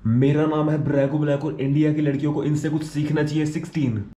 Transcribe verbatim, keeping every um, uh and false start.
मेरा नाम है ब्रैगो ब्लैक और इंडिया की लड़कियों को इनसे कुछ सीखना चाहिए। सिक्सटीन।